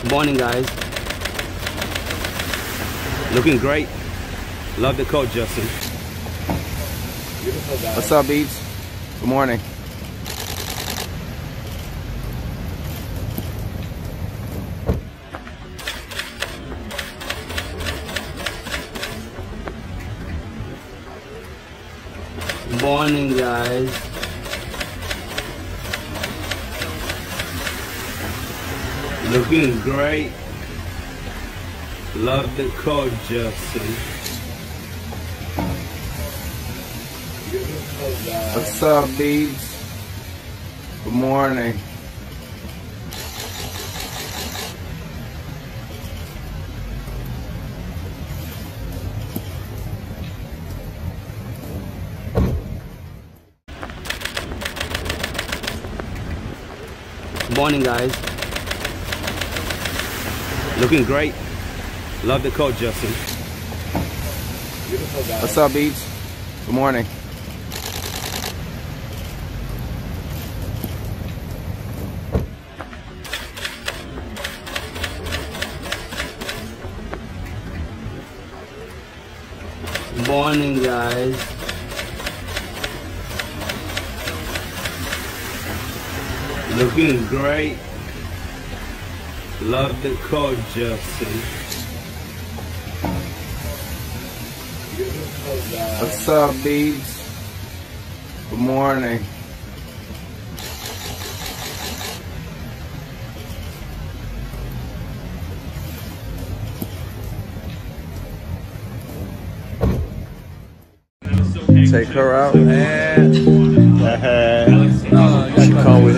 Morning, guys. Looking great. Love the coat, Justin. Beautiful, guys. What's up, Beats? Good morning. Morning, guys. Looking great. Love the coat, Justin. What's up, Beats? Good morning. Morning, guys. Looking great. Love the coat, Justin. Beautiful, guys. What's up, Beats? Good morning. Morning, guys. Looking great. Love the coat, Justin. What's up, Beats? Good morning. Take her out. She come with